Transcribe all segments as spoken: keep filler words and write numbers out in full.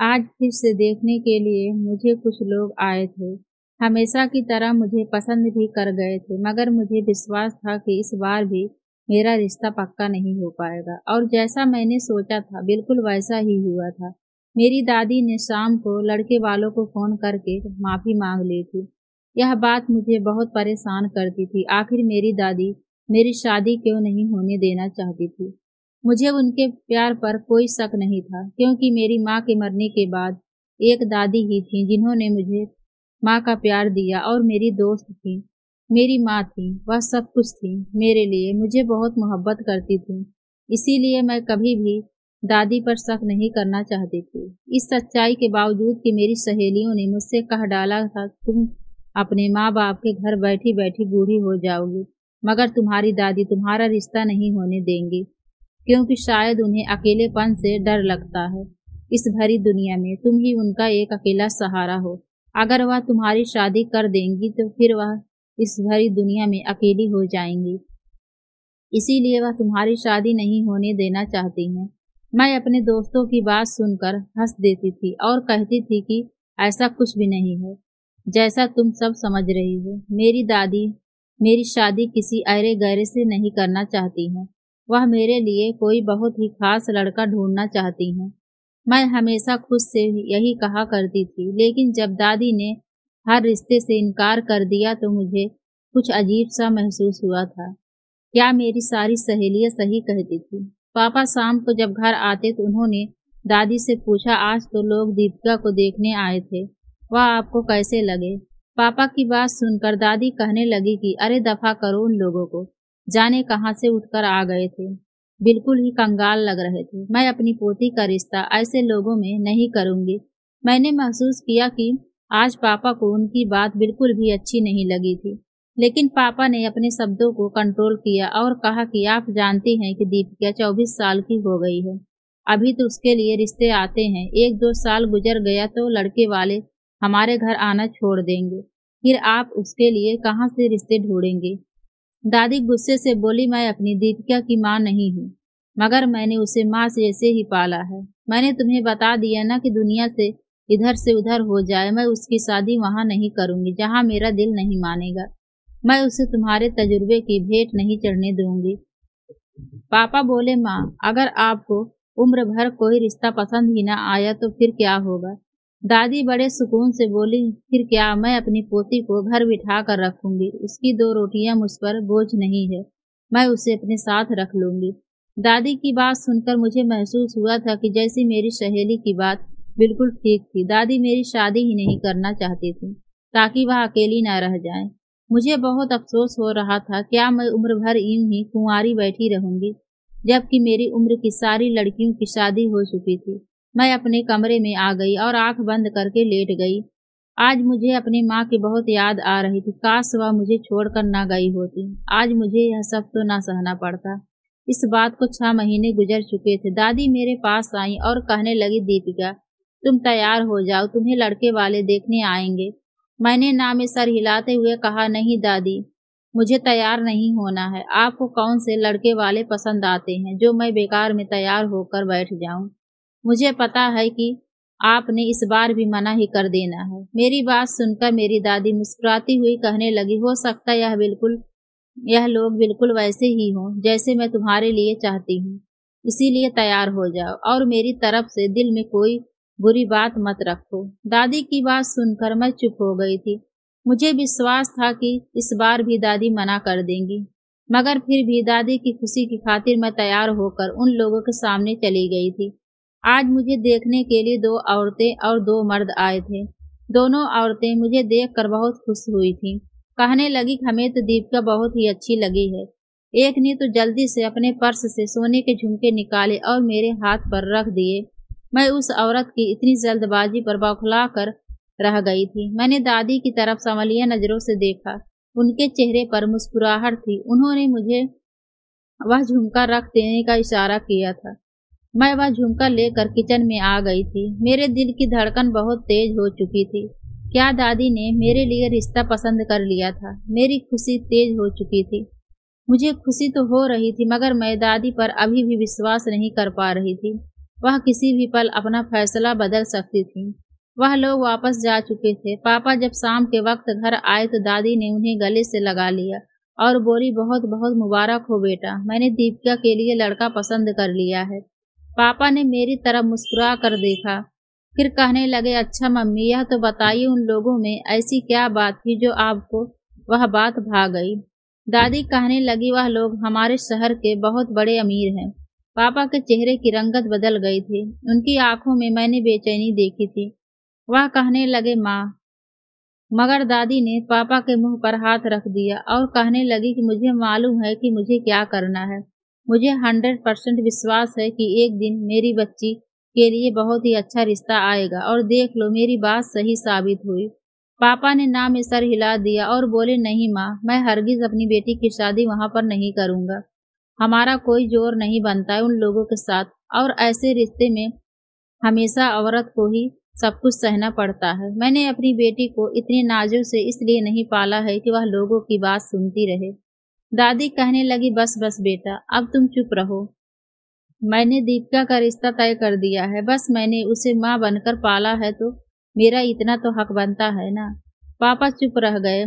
आज फिर से देखने के लिए मुझे कुछ लोग आए थे। हमेशा की तरह मुझे पसंद भी कर गए थे, मगर मुझे विश्वास था कि इस बार भी मेरा रिश्ता पक्का नहीं हो पाएगा। और जैसा मैंने सोचा था बिल्कुल वैसा ही हुआ था। मेरी दादी ने शाम को लड़के वालों को फोन करके माफी मांग ली थी। यह बात मुझे बहुत परेशान करती थी। आखिर मेरी दादी मेरी शादी क्यों नहीं होने देना चाहती थी। मुझे उनके प्यार पर कोई शक नहीं था, क्योंकि मेरी माँ के मरने के बाद एक दादी ही थी जिन्होंने मुझे माँ का प्यार दिया। और मेरी दोस्त थी, मेरी माँ थी, वह सब कुछ थी मेरे लिए, मुझे बहुत मोहब्बत करती थी। इसीलिए मैं कभी भी दादी पर शक नहीं करना चाहती थी। इस सच्चाई के बावजूद कि मेरी सहेलियों ने मुझसे कह डाला था, तुम अपने माँ बाप के घर बैठी बैठी बूढ़ी हो जाओगी, मगर तुम्हारी दादी तुम्हारा रिश्ता नहीं होने देंगी, क्योंकि शायद उन्हें अकेलेपन से डर लगता है। इस भरी दुनिया में तुम ही उनका एक अकेला सहारा हो। अगर वह तुम्हारी शादी कर देंगी तो फिर वह इस भरी दुनिया में अकेली हो जाएंगी। इसीलिए वह तुम्हारी शादी नहीं होने देना चाहती हैं। मैं अपने दोस्तों की बात सुनकर हंस देती थी और कहती थी कि ऐसा कुछ भी नहीं है जैसा तुम सब समझ रही हो। मेरी दादी मेरी शादी किसी अरे गहरे से नहीं करना चाहती हैं। वह मेरे लिए कोई बहुत ही खास लड़का ढूंढना चाहती हैं। मैं हमेशा खुद से यही कहा करती थी, लेकिन जब दादी ने हर रिश्ते से इनकार कर दिया तो मुझे कुछ अजीब सा महसूस हुआ था। क्या मेरी सारी सहेलियां सही कहती थी? पापा शाम को जब घर आते तो उन्होंने दादी से पूछा, आज तो लोग दीपिका को देखने आए थे, वह आपको कैसे लगे? पापा की बात सुनकर दादी कहने लगी कि अरे दफा करो उन लोगों को, जाने कहां से उठकर आ गए थे, बिल्कुल ही कंगाल लग रहे थे। मैं अपनी पोती का रिश्ता ऐसे लोगों में नहीं करूंगी। मैंने महसूस किया कि आज पापा को उनकी बात बिल्कुल भी अच्छी नहीं लगी थी, लेकिन पापा ने अपने शब्दों को कंट्रोल किया और कहा कि आप जानती हैं कि दीपिका चौबीस साल की हो गई है, अभी तो उसके लिए रिश्ते आते हैं। एक दो साल गुजर गया तो लड़के वाले हमारे घर आना छोड़ देंगे, फिर आप उसके लिए कहाँ से रिश्ते ढूंढेंगे? दादी गुस्से से बोली, मैं अपनी दीपिका की माँ नहीं हूँ, मगर मैंने उसे माँ जैसे ही पाला है। मैंने तुम्हें बता दिया ना कि दुनिया से इधर से उधर हो जाए, मैं उसकी शादी वहाँ नहीं करूंगी जहाँ मेरा दिल नहीं मानेगा। मैं उसे तुम्हारे तजुर्बे की भेंट नहीं चढ़ने दूंगी। पापा बोले, माँ अगर आपको उम्र भर कोई रिश्ता पसंद ही ना आया तो फिर क्या होगा? दादी बड़े सुकून से बोली, फिर क्या, मैं अपनी पोती को घर बिठा कर रखूंगी, उसकी दो रोटियां मुझ पर बोझ नहीं है, मैं उसे अपने साथ रख लूंगी। दादी की बात सुनकर मुझे महसूस हुआ था कि जैसी मेरी सहेली की बात बिल्कुल ठीक थी। दादी मेरी शादी ही नहीं करना चाहती थी ताकि वह अकेली न रह जाए। मुझे बहुत अफसोस हो रहा था, क्या मैं उम्र भर यूं ही कुंवारी बैठी रहूंगी, जबकि मेरी उम्र की सारी लड़कियों की शादी हो चुकी थी। मैं अपने कमरे में आ गई और आंख बंद करके लेट गई। आज मुझे अपनी माँ की बहुत याद आ रही थी। काश वह मुझे छोड़कर ना गई होती। आज मुझे यह सब तो ना सहना पड़ता। इस बात को छह महीने गुजर चुके थे। दादी मेरे पास आई और कहने लगी, दीपिका तुम तैयार हो जाओ, तुम्हें लड़के वाले देखने आएंगे। मैंने ना में सर हिलाते हुए कहा, नहीं दादी, मुझे तैयार नहीं होना है। आपको कौन से लड़के वाले पसंद आते हैं जो मैं बेकार में तैयार होकर बैठ जाऊं? मुझे पता है कि आपने इस बार भी मना ही कर देना है। मेरी बात सुनकर मेरी दादी मुस्कुराती हुई कहने लगी, हो सकता है यह बिल्कुल यह लोग बिल्कुल वैसे ही हों जैसे मैं तुम्हारे लिए चाहती हूँ, इसीलिए तैयार हो जाओ और मेरी तरफ से दिल में कोई बुरी बात मत रखो। दादी की बात सुनकर मैं चुप हो गई थी। मुझे विश्वास था कि इस बार भी दादी मना कर देंगी, मगर फिर भी दादी की खुशी की खातिर मैं तैयार होकर उन लोगों के सामने चली गई थी। आज मुझे देखने के लिए दो औरतें और दो मर्द आए थे। दोनों औरतें मुझे देखकर बहुत खुश हुई थीं। कहने लगी, हमें तो दीपिका बहुत ही अच्छी लगी है। एक ने तो जल्दी से अपने पर्स से सोने के झुमके निकाले और मेरे हाथ पर रख दिए। मैं उस औरत की इतनी जल्दबाजी पर बौखला कर रह गई थी। मैंने दादी की तरफ संवलिया नजरों से देखा। उनके चेहरे पर मुस्कुराहट थी। उन्होंने मुझे वह झुमका रख देने का इशारा किया था। मैं वह झुमका लेकर किचन में आ गई थी। मेरे दिल की धड़कन बहुत तेज हो चुकी थी। क्या दादी ने मेरे लिए रिश्ता पसंद कर लिया था? मेरी खुशी तेज हो चुकी थी। मुझे खुशी तो हो रही थी, मगर मैं दादी पर अभी भी विश्वास नहीं कर पा रही थी। वह किसी भी पल अपना फैसला बदल सकती थी। वह लोग वापस जा चुके थे। पापा जब शाम के वक्त घर आए तो दादी ने उन्हें गले से लगा लिया और बोली, बहुत बहुत मुबारक हो बेटा, मैंने दीपिका के लिए लड़का पसंद कर लिया है। पापा ने मेरी तरफ मुस्कुरा कर देखा, फिर कहने लगे, अच्छा मम्मी, यह तो बताइए उन लोगों में ऐसी क्या बात थी जो आपको वह बात भा गई। दादी कहने लगी, वह लोग हमारे शहर के बहुत बड़े अमीर हैं। पापा के चेहरे की रंगत बदल गई थी। उनकी आंखों में मैंने बेचैनी देखी थी। वह कहने लगे, माँ। मगर दादी ने पापा के मुंह पर हाथ रख दिया और कहने लगी कि मुझे मालूम है कि मुझे क्या करना है। मुझे हंड्रेड परसेंट विश्वास है कि एक दिन मेरी बच्ची के लिए बहुत ही अच्छा रिश्ता आएगा और देख लो मेरी बात सही साबित हुई। पापा ने ना में सर हिला दिया और बोले, नहीं माँ, मैं हरगिज अपनी बेटी की शादी वहाँ पर नहीं करूँगा। हमारा कोई जोर नहीं बनता है उन लोगों के साथ, और ऐसे रिश्ते में हमेशा औरत को ही सब कुछ सहना पड़ता है। मैंने अपनी बेटी को इतने नाजों से इसलिए नहीं पाला है कि वह लोगों की बात सुनती रहे। दादी कहने लगी, बस बस बेटा, अब तुम चुप रहो। मैंने दीपिका का रिश्ता तय कर दिया है। बस मैंने उसे माँ बनकर पाला है तो मेरा इतना तो हक बनता है ना। पापा चुप रह गए,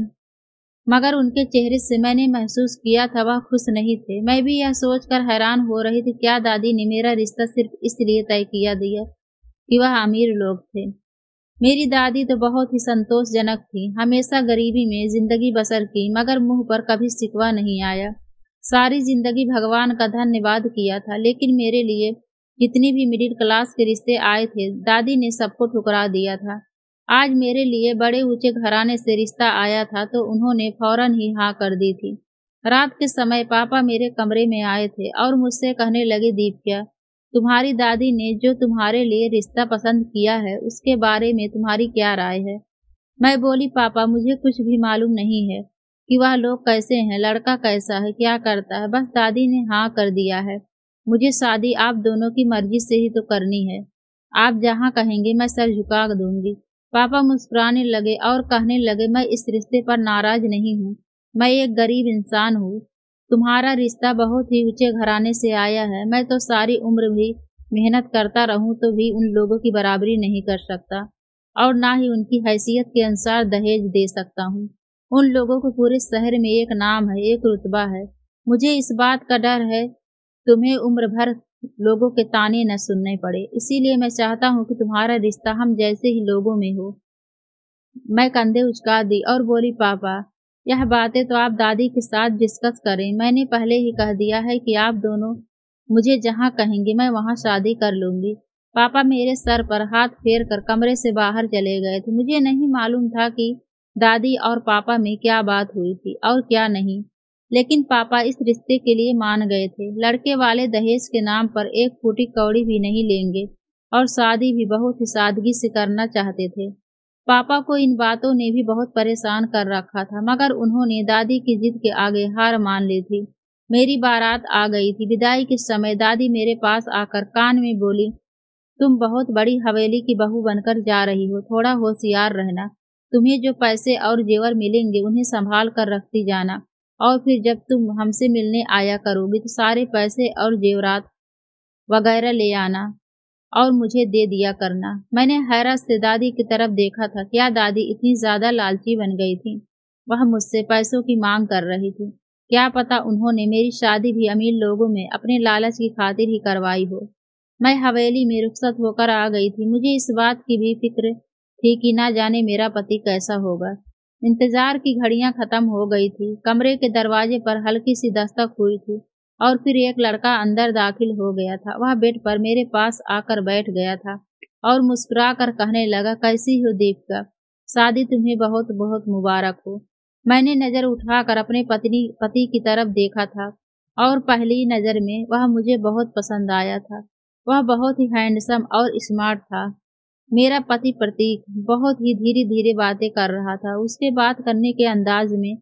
मगर उनके चेहरे से मैंने महसूस किया था वह खुश नहीं थे। मैं भी यह सोचकर हैरान हो रही थी, क्या दादी ने मेरा रिश्ता सिर्फ इसलिए तय किया दिया कि वह अमीर लोग थे। मेरी दादी तो बहुत ही संतोषजनक थी, हमेशा गरीबी में जिंदगी बसर की, मगर मुंह पर कभी शिकवा नहीं आया। सारी जिंदगी भगवान का धन्यवाद किया था, लेकिन मेरे लिए जितनी भी मिडिल क्लास के रिश्ते आए थे, दादी ने सबको ठुकरा दिया था। आज मेरे लिए बड़े ऊंचे घराने से रिश्ता आया था तो उन्होंने फौरन ही हाँ कर दी थी। रात के समय पापा मेरे कमरे में आए थे और मुझसे कहने लगे, दीपिका, तुम्हारी दादी ने जो तुम्हारे लिए रिश्ता पसंद किया है उसके बारे में तुम्हारी क्या राय है। मैं बोली, पापा, मुझे कुछ भी मालूम नहीं है कि वह लोग कैसे हैं, लड़का कैसा है, क्या करता है। बस दादी ने हाँ कर दिया है। मुझे शादी आप दोनों की मर्जी से ही तो करनी है। आप जहाँ कहेंगे मैं सर झुका दूंगी। पापा मुस्कुराने लगे और कहने लगे, मैं इस रिश्ते पर नाराज नहीं हूँ। मैं एक गरीब इंसान हूँ। तुम्हारा रिश्ता बहुत ही ऊंचे घराने से आया है। मैं तो सारी उम्र भी मेहनत करता रहूं तो भी उन लोगों की बराबरी नहीं कर सकता और ना ही उनकी हैसियत के अनुसार दहेज दे सकता हूँ। उन लोगों को पूरे शहर में एक नाम है, एक रुतबा है। मुझे इस बात का डर है तुम्हें उम्र भर लोगों के ताने न सुनने पड़े, इसीलिए मैं चाहता हूँ कि तुम्हारा रिश्ता हम जैसे ही लोगों में हो। मैं कंधे उचका दी और बोली, पापा, यह बातें तो आप दादी के साथ डिस्कस करें। मैंने पहले ही कह दिया है कि आप दोनों मुझे जहाँ कहेंगे मैं वहाँ शादी कर लूंगी। पापा मेरे सर पर हाथ फेर कर कमरे से बाहर चले गए थे। मुझे नहीं मालूम था कि दादी और पापा में क्या बात हुई थी और क्या नहीं, लेकिन पापा इस रिश्ते के लिए मान गए थे। लड़के वाले दहेज के नाम पर एक फूटी कौड़ी भी नहीं लेंगे और शादी भी बहुत ही सादगी से करना चाहते थे। पापा को इन बातों ने भी बहुत परेशान कर रखा था, मगर उन्होंने दादी की जिद के आगे हार मान ली थी। मेरी बारात आ गई थी। विदाई के समय दादी मेरे पास आकर कान में बोली, तुम बहुत बड़ी हवेली की बहू बनकर जा रही हो, थोड़ा होशियार रहना। तुम्हें जो पैसे और जेवर मिलेंगे उन्हें संभाल कर रखती जाना, और फिर जब तुम हमसे मिलने आया करोगी तो सारे पैसे और जेवरात वगैरह ले आना और मुझे दे दिया करना। मैंने हैरत से दादी की तरफ देखा था। क्या दादी इतनी ज्यादा लालची बन गई थी? वह मुझसे पैसों की मांग कर रही थी। क्या पता उन्होंने मेरी शादी भी अमीर लोगों में अपने लालच की खातिर ही करवाई हो। मैं हवेली में रुखसत होकर आ गई थी। मुझे इस बात की भी फिक्र थी कि ना जाने मेरा पति कैसा होगा। इंतजार की घड़ियां खत्म हो गई थी। कमरे के दरवाजे पर हल्की सी दस्तक हुई थी और फिर एक लड़का अंदर दाखिल हो गया था। वह बेड पर मेरे पास आकर बैठ गया था और मुस्कुरा कर कहने लगा, कैसी हो दीपिका? शादी तुम्हें बहुत बहुत मुबारक हो। मैंने नजर उठाकर अपने पत्नी पति की तरफ देखा था और पहली नजर में वह मुझे बहुत पसंद आया था। वह बहुत ही हैंडसम और स्मार्ट था। मेरा पति प्रतीक बहुत ही धीरे धीरे बातें कर रहा था। उसके बात करने के अंदाज में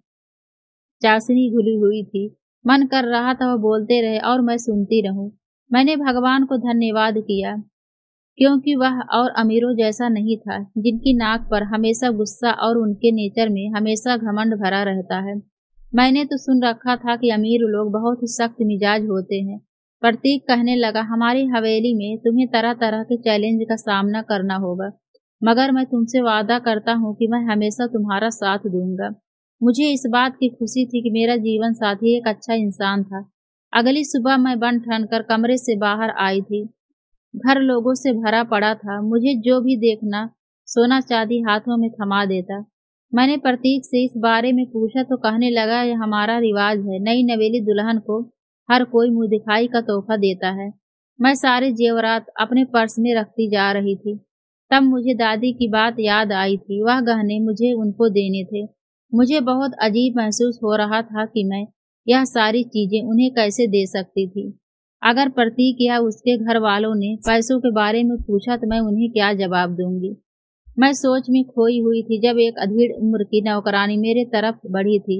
चाशनी घुली हुई थी। मन कर रहा था वह बोलते रहे और मैं सुनती रहूं। मैंने भगवान को धन्यवाद किया क्योंकि वह और अमीरों जैसा नहीं था, जिनकी नाक पर हमेशा गुस्सा और उनके नेचर में हमेशा घमंड भरा रहता है। मैंने तो सुन रखा था कि अमीर लोग बहुत ही सख्त मिजाज होते हैं, प्रतीक कहने लगा, हमारी हवेली में तुम्हें तरह तरह के चैलेंज का सामना करना होगा, मगर मैं तुमसे वादा करता हूँ कि मैं हमेशा तुम्हारा साथ दूंगा। मुझे इस बात की खुशी थी कि मेरा जीवन साथी एक अच्छा इंसान था। अगली सुबह मैं बन ठन कर कमरे से बाहर आई थी। घर लोगों से भरा पड़ा था। मुझे जो भी देखना सोना चांदी हाथों में थमा देता। मैंने प्रतीक से इस बारे में पूछा तो कहने लगा, यह हमारा रिवाज है, नई नवेली दुल्हन को हर कोई मुंह दिखाई का तोहफा देता है। मैं सारे जेवरात अपने पर्स में रखती जा रही थी। तब मुझे दादी की बात याद आई थी। वह गहने मुझे उनको देने थे। मुझे बहुत अजीब महसूस हो रहा था कि मैं यह सारी चीजें उन्हें कैसे दे सकती थी। अगर प्रतीक या उसके घर वालों ने पैसों के बारे में पूछा तो मैं उन्हें क्या जवाब दूंगी। मैं सोच में खोई हुई थी जब एक अधेड़ उम्र की नौकरानी मेरे तरफ बढ़ी थी।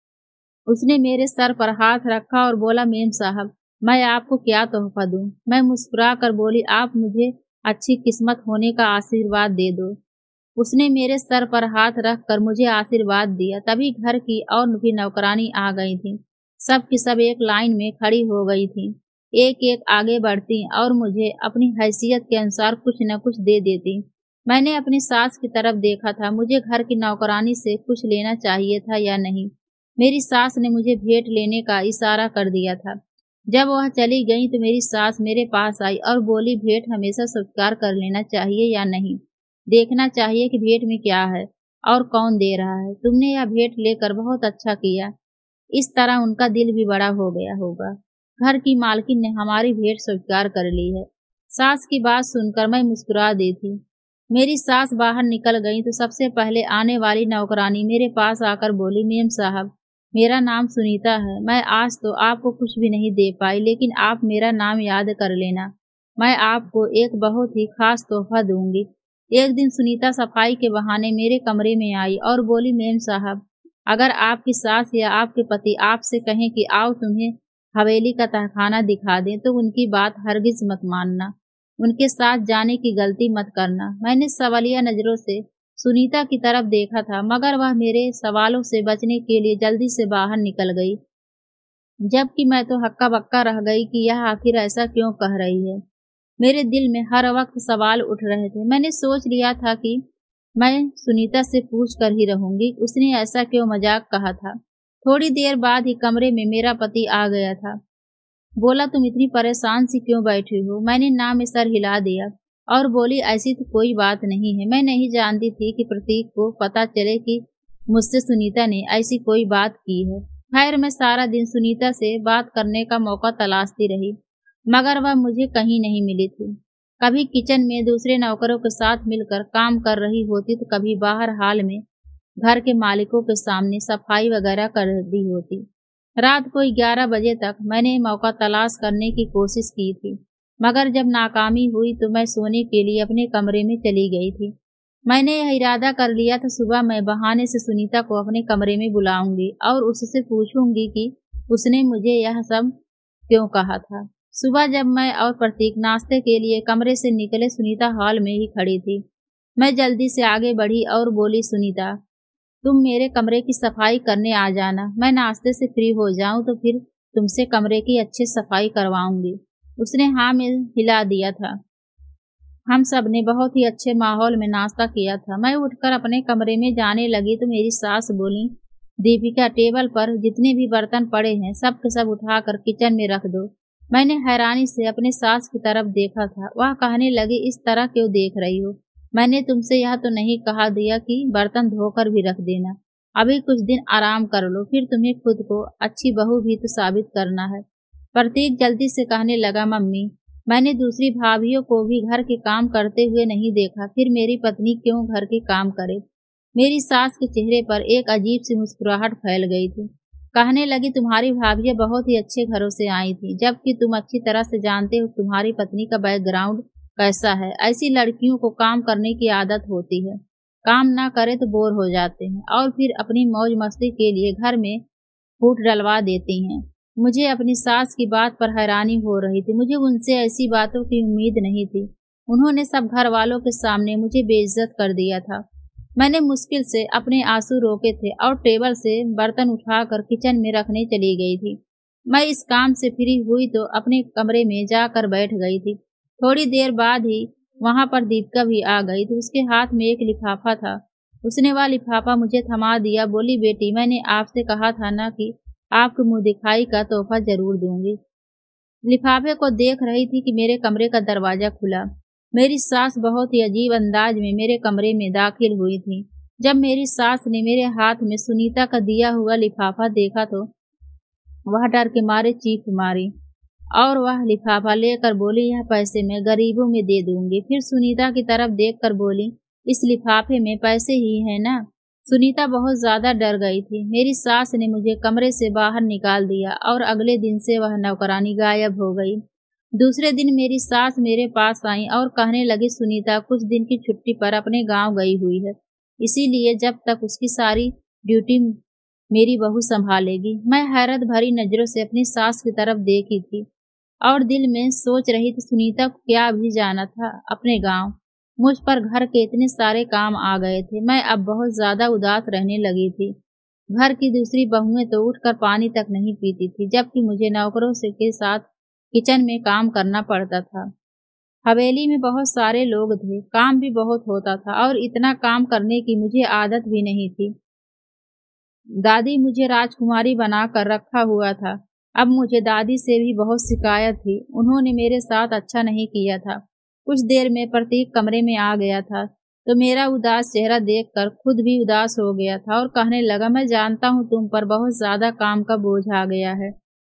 उसने मेरे सर पर हाथ रखा और बोला, मेम साहब, मैं आपको क्या तोहफा दूं? मैं मुस्कुरा कर बोली, आप मुझे अच्छी किस्मत होने का आशीर्वाद दे दो। उसने मेरे सर पर हाथ रख कर मुझे आशीर्वाद दिया। तभी घर की और भी नौकरानी आ गई थी। सब की सब एक लाइन में खड़ी हो गई थी, एक एक आगे बढ़ती और मुझे अपनी हैसियत के अनुसार कुछ न कुछ दे देती। मैंने अपनी सास की तरफ देखा था। मुझे घर की नौकरानी से कुछ लेना चाहिए था या नहीं। मेरी सास ने मुझे भेंट लेने का इशारा कर दिया था। जब वह चली गई तो मेरी सास मेरे पास आई और बोली, भेंट हमेशा स्वीकार कर लेना चाहिए या नहीं? देखना चाहिए कि भेंट में क्या है और कौन दे रहा है। तुमने यह भेंट लेकर बहुत अच्छा किया। इस तरह उनका दिल भी बड़ा हो गया होगा। घर की मालकिन ने हमारी भेंट स्वीकार कर ली है। सास की बात सुनकर मैं मुस्कुरा दी थी। मेरी सास बाहर निकल गई तो सबसे पहले आने वाली नौकरानी मेरे पास आकर बोली, मेम साहब, मेरा नाम सुनीता है। मैं आज तो आपको कुछ भी नहीं दे पाई, लेकिन आप मेरा नाम याद कर लेना। मैं आपको एक बहुत ही खास तोहफा दूंगी। एक दिन सुनीता सफाई के बहाने मेरे कमरे में आई और बोली, मेम साहब, अगर आपकी सास या आपके पति आपसे कहें कि आओ तुम्हें हवेली का तहखाना दिखा दें तो उनकी बात हरगिज मत मानना। उनके साथ जाने की गलती मत करना। मैंने सवालिया नजरों से सुनीता की तरफ देखा था, मगर वह मेरे सवालों से बचने के लिए जल्दी से बाहर निकल गई, जबकि मैं तो हक्का बक्का रह गई कि यह आखिर ऐसा क्यों कह रही है। मेरे दिल में हर वक्त सवाल उठ रहे थे। मैंने सोच लिया था कि मैं सुनीता से पूछ कर ही रहूंगी, उसने ऐसा क्यों मजाक कहा था। थोड़ी देर बाद ही कमरे में मेरा पति आ गया था। बोला, तुम इतनी परेशान सी क्यों बैठी हो? मैंने ना में सर हिला दिया और बोली, ऐसी तो कोई बात नहीं है। मैं नहीं जानती थी कि प्रतीक को पता चले कि मुझसे सुनीता ने ऐसी कोई बात की है। खैर, मैं सारा दिन सुनीता से बात करने का मौका तलाशती रही, मगर वह मुझे कहीं नहीं मिली थी। कभी किचन में दूसरे नौकरों के साथ मिलकर काम कर रही होती तो कभी बाहर हाल में घर के मालिकों के सामने सफाई वगैरह कर दी होती। रात को ग्यारह बजे तक मैंने मौका तलाश करने की कोशिश की थी, मगर जब नाकामी हुई तो मैं सोने के लिए अपने कमरे में चली गई थी। मैंने यह इरादा कर लिया था, सुबह मैं बहाने से सुनीता को अपने कमरे में बुलाऊंगी और उससे पूछूंगी कि उसने मुझे यह सब क्यों कहा था। सुबह जब मैं और प्रतीक नाश्ते के लिए कमरे से निकले, सुनीता हॉल में ही खड़ी थी। मैं जल्दी से आगे बढ़ी और बोली, सुनीता, तुम मेरे कमरे की सफाई करने आ जाना। मैं नाश्ते से फ्री हो जाऊं तो फिर तुमसे कमरे की अच्छी सफाई करवाऊंगी। उसने हाँ में हिला दिया था। हम सब ने बहुत ही अच्छे माहौल में नाश्ता किया था। मैं उठकर अपने कमरे में जाने लगी तो मेरी सास बोली, दीपिका, टेबल पर जितने भी बर्तन पड़े हैं सब के सब उठाकर किचन में रख दो। मैंने हैरानी से अपने सास की तरफ देखा था। वह कहने लगी, इस तरह क्यों देख रही हो? मैंने तुमसे यह तो नहीं कहा दिया कि बर्तन धोकर भी रख देना। अभी कुछ दिन आराम कर लो, फिर तुम्हें खुद को अच्छी बहू भी तो साबित करना है। प्रतीक जल्दी से कहने लगा, मम्मी, मैंने दूसरी भाभियों को भी घर के काम करते हुए नहीं देखा, फिर मेरी पत्नी क्यों घर के काम करे? मेरी सास के चेहरे पर एक अजीब सी मुस्कुराहट फैल गई थी। कहने लगी, तुम्हारी भाभियां बहुत ही अच्छे घरों से आई थी, जबकि तुम अच्छी तरह से जानते हो तुम्हारी पत्नी का बैकग्राउंड कैसा है। ऐसी लड़कियों को काम करने की आदत होती है, काम ना करे तो बोर हो जाते हैं और फिर अपनी मौज मस्ती के लिए घर में फूट डलवा देती हैं। मुझे अपनी सास की बात पर हैरानी हो रही थी। मुझे उनसे ऐसी बातों की उम्मीद नहीं थी। उन्होंने सब घर वालों के सामने मुझे बेइज्जत कर दिया था। मैंने मुश्किल से अपने आंसू रोके थे और टेबल से बर्तन उठाकर किचन में रखने चली गई थी। मैं इस काम से फ्री हुई तो अपने कमरे में जाकर बैठ गई थी। थोड़ी देर बाद ही वहां पर दीपिका भी आ गई थी। उसके हाथ में एक लिफाफा था। उसने वह लिफाफा मुझे थमा दिया। बोली, बेटी, मैंने आपसे कहा था ना कि आपको मुंह दिखाई का तोहफा जरूर दूंगी। लिफाफे को देख रही थी कि मेरे कमरे का दरवाजा खुला। मेरी सास बहुत ही अजीब अंदाज में मेरे कमरे में दाखिल हुई थी। जब मेरी सास ने मेरे हाथ में सुनीता का दिया हुआ लिफाफा देखा तो वह डर के मारे चीख मारी और वह लिफाफा लेकर बोली, यह पैसे मैं गरीबों में दे दूंगी। फिर सुनीता की तरफ देखकर बोली, इस लिफाफे में पैसे ही है ना? सुनीता बहुत ज्यादा डर गई थी। मेरी सास ने मुझे कमरे से बाहर निकाल दिया और अगले दिन से वह नौकरानी गायब हो गई। दूसरे दिन मेरी सास मेरे पास आई और कहने लगी, सुनीता कुछ दिन की छुट्टी पर अपने गांव गई हुई है, इसीलिए जब तक उसकी सारी ड्यूटी मेरी बहू संभालेगी। मैं हैरत भरी नजरों से अपनी सास की तरफ देखी थी और दिल में सोच रही थी, सुनीता को क्या भी जाना था अपने गांव। मुझ पर घर के इतने सारे काम आ गए थे। मैं अब बहुत ज्यादा उदास रहने लगी थी। घर की दूसरी बहुएं तो उठकर पानी तक नहीं पीती थी, जबकि मुझे नौकरों से के साथ किचन में काम करना पड़ता था। हवेली में बहुत सारे लोग थे, काम भी बहुत होता था और इतना काम करने की मुझे आदत भी नहीं थी। दादी मुझे राजकुमारी बनाकर रखा हुआ था। अब मुझे दादी से भी बहुत शिकायत थी। उन्होंने मेरे साथ अच्छा नहीं किया था। कुछ देर में प्रतीक कमरे में आ गया था तो मेरा उदास चेहरा देखकर खुद भी उदास हो गया था और कहने लगा, मैं जानता हूँ तुम पर बहुत ज्यादा काम का बोझ आ गया है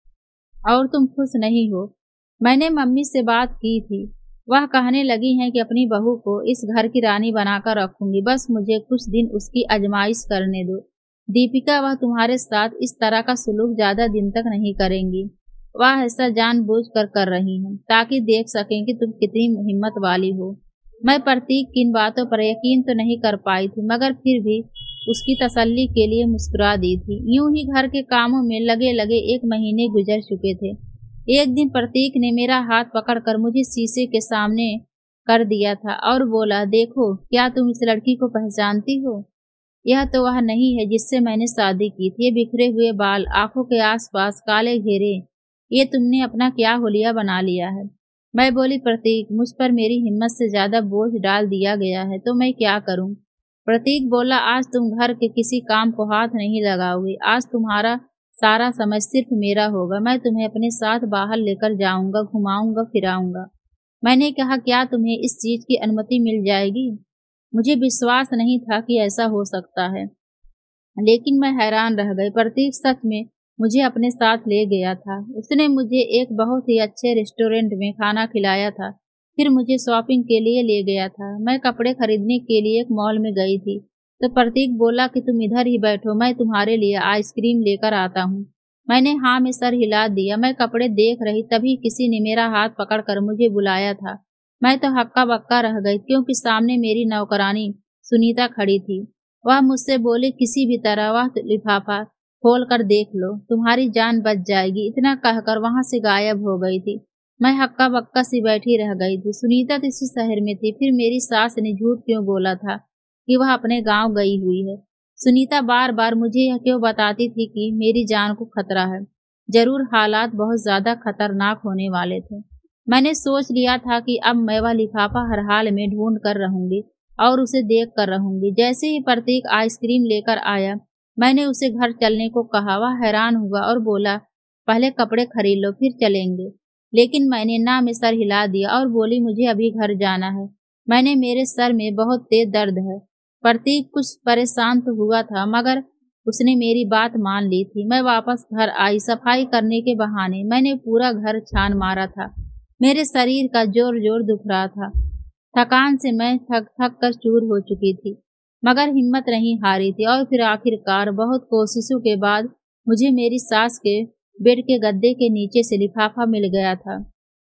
और तुम खुश नहीं हो। मैंने मम्मी से बात की थी। वह कहने लगी हैं कि अपनी बहू को इस घर की रानी बनाकर रखूंगी। बस मुझे कुछ दिन उसकी आजमाइश करने दो। दीपिका, वह तुम्हारे साथ इस तरह का सुलूक ज्यादा दिन तक नहीं करेंगी। वह ऐसा जानबूझकर कर रही हैं ताकि देख सकें कि तुम कितनी हिम्मत वाली हो। मैं प्रतीक की इन बातों पर यकीन तो नहीं कर पाई थी, मगर फिर भी उसकी तसल्ली के लिए मुस्कुरा दी थी। यूं ही घर के कामों में लगे लगे एक महीने गुजर चुके थे। एक दिन प्रतीक ने मेरा हाथ पकड़कर मुझे शीशे के सामने कर दिया था और बोला, देखो, क्या तुम इस लड़की को पहचानती हो? यह तो वह नहीं है जिससे मैंने शादी की थी। ये बिखरे हुए बाल, आंखों के आसपास काले घेरे, ये तुमने अपना क्या हुलिया बना लिया है? मैं बोली, प्रतीक, मुझ पर मेरी हिम्मत से ज्यादा बोझ डाल दिया गया है तो मैं क्या करूं? प्रतीक बोला, आज तुम घर के किसी काम को हाथ नहीं लगाओगी। आज तुम्हारा सारा समय सिर्फ मेरा होगा। मैं तुम्हें अपने साथ बाहर लेकर जाऊंगा, घुमाऊंगा, फिराऊंगा। मैंने कहा, क्या तुम्हें इस चीज की अनुमति मिल जाएगी? मुझे विश्वास नहीं था कि ऐसा हो सकता है, लेकिन मैं हैरान रह गई। प्रतीक सच में मुझे अपने साथ ले गया था। उसने मुझे एक बहुत ही अच्छे रेस्टोरेंट में खाना खिलाया था, फिर मुझे शॉपिंग के लिए ले गया था। मैं कपड़े खरीदने के लिए एक मॉल में गई थी तो प्रतीक बोला कि तुम इधर ही बैठो, मैं तुम्हारे लिए आइसक्रीम लेकर आता हूँ। मैंने हाँ में सर हिला दिया। मैं कपड़े देख रही तभी किसी ने मेरा हाथ पकड़कर मुझे बुलाया था। मैं तो हक्का बक्का रह गई क्योंकि सामने मेरी नौकरानी सुनीता खड़ी थी। वह मुझसे बोली, किसी भी तरह वह लिफाफा खोल कर देख लो, तुम्हारी जान बच जाएगी। इतना कहकर वहां से गायब हो गई थी। मैं हक्का बक्का सी बैठी रह गई थी। सुनीता तो इसी शहर में थी, फिर मेरी सास ने झूठ क्यों बोला था कि वह अपने गांव गई हुई है? सुनीता बार बार मुझे यह क्यों बताती थी कि मेरी जान को खतरा है? जरूर हालात बहुत ज्यादा खतरनाक होने वाले थे। मैंने सोच लिया था कि अब मैं वह लिफाफा हर हाल में ढूंढ कर रहूंगी और उसे देख कर रहूंगी। जैसे ही प्रतीक आइसक्रीम लेकर आया, मैंने उसे घर चलने को कहा। वह हैरान हुआ और बोला, पहले कपड़े खरीद लो फिर चलेंगे। लेकिन मैंने ना में सर हिला दिया और बोली, मुझे अभी घर जाना है। मैंने मेरे सर में बहुत तेज दर्द है। प्रतीक कुछ परेशान तो हुआ था, मगर उसने मेरी बात मान ली थी। मैं वापस घर आई। सफाई करने के बहाने मैंने पूरा घर छान मारा था। मेरे शरीर का जोर जोर दुख रहा था। थकान से मैं थक थक कर चूर हो चुकी थी, मगर हिम्मत नहीं हारी थी और फिर आखिरकार बहुत कोशिशों के बाद मुझे मेरी सास के बेड के गद्दे के नीचे से लिफाफा मिल गया था।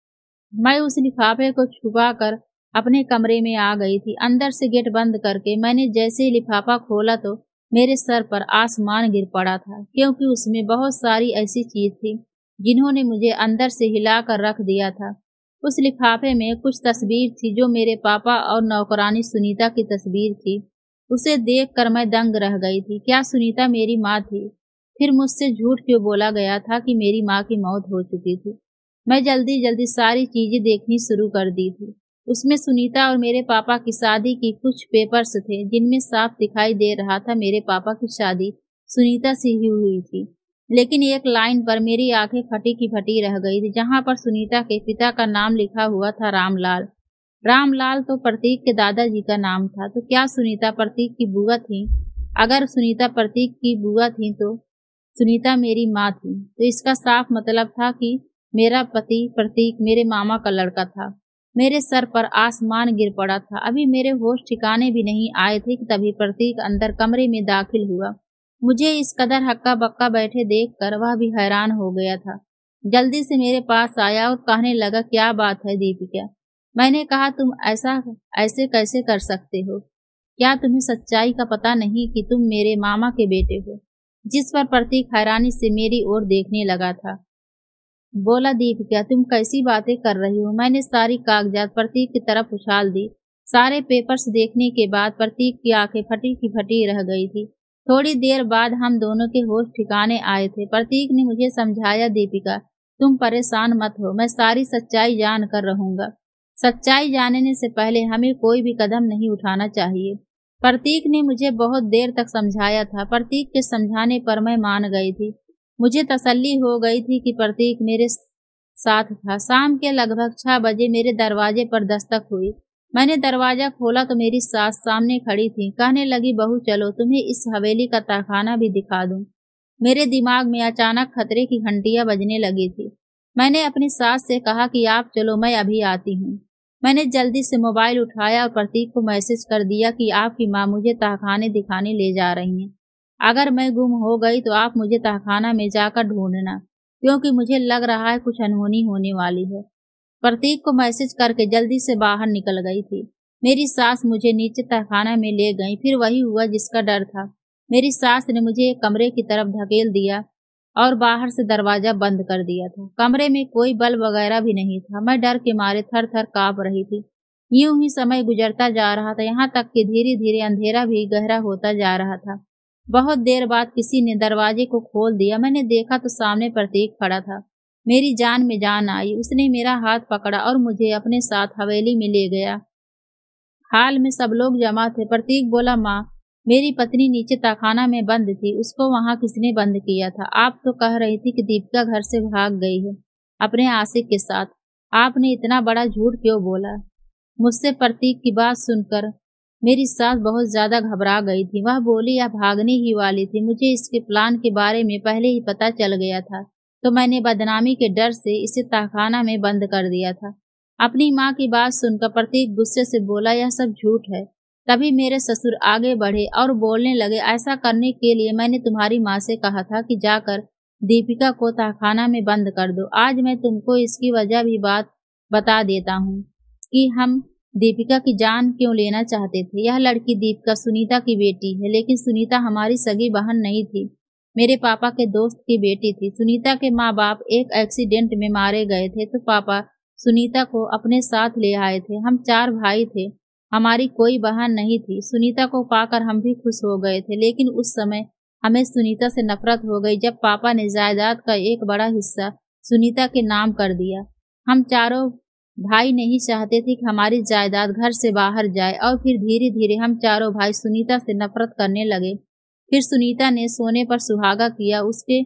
मैं उस लिफाफे को छुपा कर अपने कमरे में आ गई थी। अंदर से गेट बंद करके मैंने जैसे ही लिफाफा खोला तो मेरे सर पर आसमान गिर पड़ा था, क्योंकि उसमें बहुत सारी ऐसी चीज थी जिन्होंने मुझे अंदर से हिला कर रख दिया था। उस लिफाफे में कुछ तस्वीर थी जो मेरे पापा और नौकरानी सुनीता की तस्वीर थी। उसे देखकर मैं दंग रह गई थी। क्या सुनीता मेरी माँ थी? फिर मुझसे झूठ क्यों बोला गया था कि मेरी माँ की मौत हो चुकी थी। मैं जल्दी जल्दी सारी चीजें देखनी शुरू कर दी थी। उसमें सुनीता और मेरे पापा की शादी की कुछ पेपर्स थे, जिनमें साफ दिखाई दे रहा था मेरे पापा की शादी सुनीता से ही हुई थी। लेकिन एक लाइन पर मेरी आंखें फटी की फटी रह गई थी, जहां पर सुनीता के पिता का नाम लिखा हुआ था रामलाल। रामलाल तो प्रतीक के दादाजी का नाम था, तो क्या सुनीता प्रतीक की बुआ थी? अगर सुनीता प्रतीक की बुआ थी तो सुनीता मेरी माँ थी, तो इसका साफ मतलब था कि मेरा पति प्रतीक मेरे मामा का लड़का था। मेरे सर पर आसमान गिर पड़ा था। अभी मेरे होश ठिकाने भी नहीं आए थे कि तभी प्रतीक अंदर कमरे में दाखिल हुआ। मुझे इस कदर हक्का बक्का बैठे देखकर वह भी हैरान हो गया था। जल्दी से मेरे पास आया और कहने लगा, क्या बात है दीपिका? मैंने कहा, तुम ऐसा ऐसे कैसे कर सकते हो? क्या तुम्हें सच्चाई का पता नहीं कि तुम मेरे मामा के बेटे हो? जिस पर प्रतीक हैरानी से मेरी ओर देखने लगा था। बोला, दीपिका तुम कैसी बातें कर रही हो? मैंने सारी कागजात प्रतीक की तरफ उछाल दी। सारे पेपर्स देखने के बाद प्रतीक की आंखें फटी की फटी रह गई थी। थोड़ी देर बाद हम दोनों के होश ठिकाने आए थे। प्रतीक ने मुझे समझाया, दीपिका तुम परेशान मत हो, मैं सारी सच्चाई जान कर रहूंगा। सच्चाई जानने से पहले हमें कोई भी कदम नहीं उठाना चाहिए। प्रतीक ने मुझे बहुत देर तक समझाया था। प्रतीक के समझाने पर मैं मान गई थी। मुझे तसल्ली हो गई थी कि प्रतीक मेरे साथ था। शाम के लगभग छह बजे मेरे दरवाजे पर दस्तक हुई। मैंने दरवाजा खोला तो मेरी सास सामने खड़ी थी। कहने लगी, बहू चलो तुम्हें इस हवेली का तहखाना भी दिखा दूं। मेरे दिमाग में अचानक खतरे की घंटियां बजने लगी थी। मैंने अपनी सास से कहा कि आप चलो, मैं अभी आती हूँ। मैंने जल्दी से मोबाइल उठाया और प्रतीक को मैसेज कर दिया कि आपकी माँ मुझे तहखाने दिखाने ले जा रही हैं। अगर मैं गुम हो गई तो आप मुझे तहखाना में जाकर ढूंढना, क्योंकि मुझे लग रहा है कुछ अनहोनी होने वाली है। प्रतीक को मैसेज करके जल्दी से बाहर निकल गई थी। मेरी सास मुझे नीचे तहखाना में ले गई। फिर वही हुआ जिसका डर था। मेरी सास ने मुझे एक कमरे की तरफ धकेल दिया और बाहर से दरवाजा बंद कर दिया था। कमरे में कोई बल्ब वगैरह भी नहीं था। मैं डर के मारे थर थर कांप रही थी। यूं ही समय गुजरता जा रहा था, यहाँ तक कि धीरे धीरे अंधेरा भी गहरा होता जा रहा था। बहुत देर बाद किसी ने दरवाजे को खोल दिया। मैंने देखा तो सामने प्रतीक खड़ा था। मेरी जान में जान आई। उसने मेरा हाथ पकड़ा और मुझे अपने साथ हवेली में ले गया। हाल में सब लोग जमा थे। प्रतीक बोला, माँ मेरी पत्नी नीचे तहखाना में बंद थी, उसको वहां किसने बंद किया था? आप तो कह रही थी कि दीपिका घर से भाग गई है अपने आशिक के साथ। आपने इतना बड़ा झूठ क्यों बोला? मुझसे प्रतीक की बात सुनकर मेरी सास बहुत ज्यादा घबरा गई थी। वह बोली, यह भागने ही वाली थी। मुझे इसके प्लान के बारे में पहले ही पता चल गया था, तो मैंने बदनामी के डर से इसे तहखाना में बंद कर दिया था। अपनी माँ की बात सुनकर प्रतीक गुस्से से बोला, यह सब झूठ है। तभी मेरे ससुर आगे बढ़े और बोलने लगे, ऐसा करने के लिए मैंने तुम्हारी माँ से कहा था कि जाकर दीपिका को तहखाना में बंद कर दो। आज मैं तुमको इसकी वजह भी बात बता देता हूँ कि हम दीपिका की जान क्यों लेना चाहते थे। यह लड़की दीपिका सुनीता की बेटी है, लेकिन सुनीता हमारी सगी बहन नहीं थी, मेरे पापा के दोस्त की बेटी थी। सुनीता के माँ बाप एक एक्सीडेंट में मारे गए थे, तो पापा सुनीता को अपने साथ ले आए थे। हम चार भाई थे, हमारी कोई बहन नहीं थी। सुनीता को पाकर हम भी खुश हो गए थे, लेकिन उस समय हमें सुनीता से नफरत हो गई जब पापा ने जायदाद का एक बड़ा हिस्सा सुनीता के नाम कर दिया। हम चारों भाई नहीं चाहते थे कि हमारी जायदाद घर से बाहर जाए, और फिर धीरे धीरे हम चारों भाई सुनीता से नफरत करने लगे। फिर सुनीता ने सोने पर सुहागा किया। उसके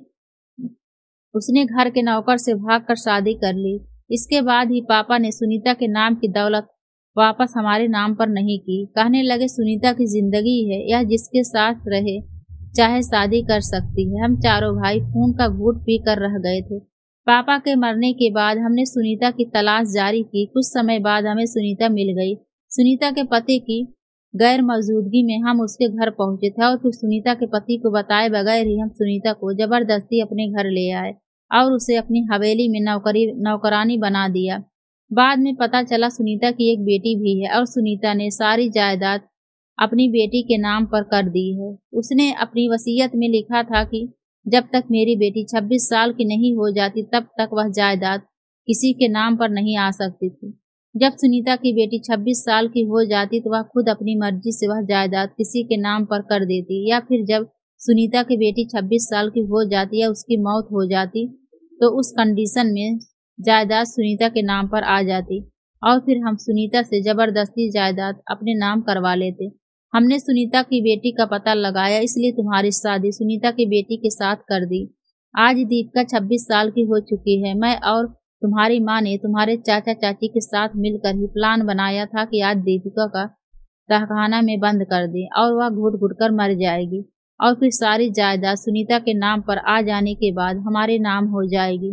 उसने घर के नौकर से भागकर शादी कर ली। इसके बाद ही पापा ने सुनीता के नाम की दौलत वापस हमारे नाम पर नहीं की। कहने लगे, सुनीता की जिंदगी है, यह जिसके साथ रहे चाहे शादी कर सकती है। हम चारों भाई खून का घूंट पी कर रह गए थे। पापा के मरने के बाद हमने सुनीता की तलाश जारी की। कुछ समय बाद हमें सुनीता मिल गई। सुनीता के पति की गैर मौजूदगी में हम उसके घर पहुंचे थे, और फिर सुनीता के पति को बताए बगैर ही हम सुनीता को जबरदस्ती अपने घर ले आए और उसे अपनी हवेली में नौकरी नौकरानी बना दिया। बाद में पता चला सुनीता की एक बेटी भी है, और सुनीता ने सारी जायदाद अपनी बेटी के नाम पर कर दी है। उसने अपनी वसीयत में लिखा था कि जब तक मेरी बेटी छब्बीस साल की नहीं हो जाती तब तक वह जायदाद किसी के नाम पर नहीं आ सकती थी। जब सुनीता की बेटी छब्बीस साल की हो जाती तो वह खुद अपनी मर्जी से वह जायदाद किसी के नाम पर कर देती, या फिर जब सुनीता की बेटी छब्बीस साल की हो जाती या उसकी मौत हो जाती तो उस कंडीशन में जायदाद सुनीता के नाम पर आ जाती और फिर हम सुनीता से जबरदस्ती जायदाद अपने नाम करवा लेते। हमने सुनीता की बेटी का पता लगाया, इसलिए तुम्हारी शादी सुनीता की बेटी के साथ कर दी। आज दीपिका छब्बीस साल की हो चुकी है। मैं और तुम्हारी माँ ने तुम्हारे चाचा चाची के साथ मिलकर ही प्लान बनाया था कि आज दीपिका का तहखाना में बंद कर दें और वह घुट घुट कर मर जाएगी और फिर सारी जायदाद सुनीता के नाम पर आ जाने के बाद हमारे नाम हो जाएगी।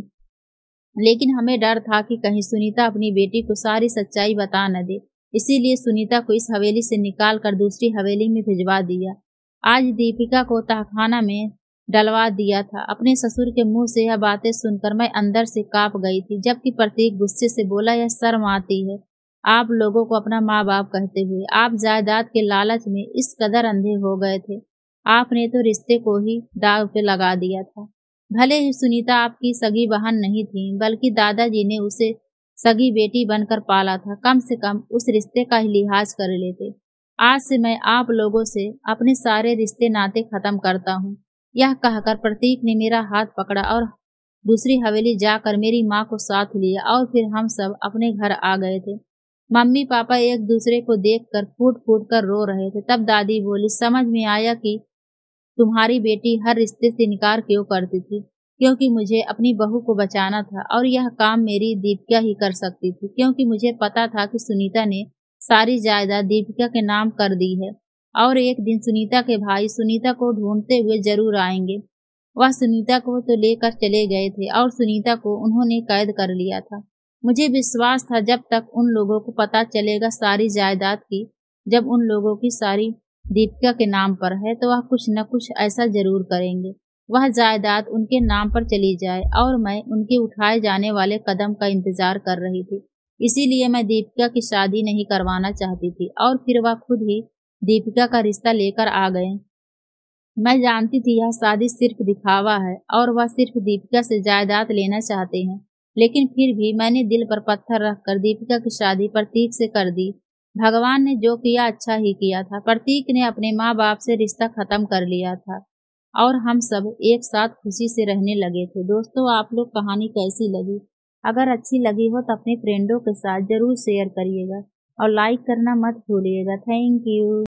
लेकिन हमें डर था कि कहीं सुनीता अपनी बेटी को सारी सच्चाई बता न दे, इसीलिए सुनीता को इस हवेली से निकाल कर दूसरी हवेली में भिजवा दिया। आज दीपिका को तहखाना में डलवा दिया था। अपने ससुर के मुंह से यह बातें सुनकर मैं अंदर से कांप गई थी, जबकि प्रतीक गुस्से से बोला, यह शर्म आती है आप लोगों को अपना माँ बाप कहते हुए। आप जायदाद के लालच में इस कदर अंधे हो गए थे। आपने तो रिश्ते को ही दाव पे लगा दिया था। भले ही सुनीता आपकी सगी बहन नहीं थी, बल्कि दादाजी ने उसे सगी बेटी बनकर पाला था। कम से कम उस रिश्ते का ही लिहाज कर लेते। आज से मैं आप लोगों से अपने सारे रिश्ते नाते खत्म करता हूँ। यह कहकर प्रतीक ने मेरा हाथ पकड़ा और दूसरी हवेली जाकर मेरी माँ को साथ लिया और फिर हम सब अपने घर आ गए थे। मम्मी पापा एक दूसरे को देखकर फूट फूट कर रो रहे थे। तब दादी बोली, समझ में आया कि तुम्हारी बेटी हर रिश्ते से इनकार क्यों करती थी, क्योंकि मुझे अपनी बहू को बचाना था और यह काम मेरी दीपिका ही कर सकती थी, क्योंकि मुझे पता था कि सुनीता ने सारी जायदाद दीपिका के नाम कर दी है और एक दिन सुनीता के भाई सुनीता को ढूंढते हुए जरूर आएंगे। वह सुनीता को तो लेकर चले गए थे और सुनीता को उन्होंने कैद कर लिया था। मुझे विश्वास था जब तक उन लोगों को पता चलेगा सारी जायदाद की, जब उन लोगों की सारी दीपिका के नाम पर है तो वह कुछ न कुछ ऐसा जरूर करेंगे, वह जायदाद उनके नाम पर चली जाए और मैं उनके उठाए जाने वाले कदम का इंतजार कर रही थी। इसीलिए मैं दीपिका की शादी नहीं करवाना चाहती थी और फिर वह खुद ही दीपिका का रिश्ता लेकर आ गए। मैं जानती थी यह शादी सिर्फ दिखावा है और वह सिर्फ दीपिका से जायदाद लेना चाहते हैं, लेकिन फिर भी मैंने दिल पर पत्थर रखकर दीपिका की शादी प्रतीक से कर दी। भगवान ने जो किया अच्छा ही किया था। प्रतीक ने अपने माँ बाप से रिश्ता खत्म कर लिया था और हम सब एक साथ खुशी से रहने लगे थे। दोस्तों, आप लोग कहानी कैसी लगी? अगर अच्छी लगी हो तो अपने फ्रेंडों के साथ जरूर शेयर करिएगा और लाइक करना मत भूलिएगा। Thank you.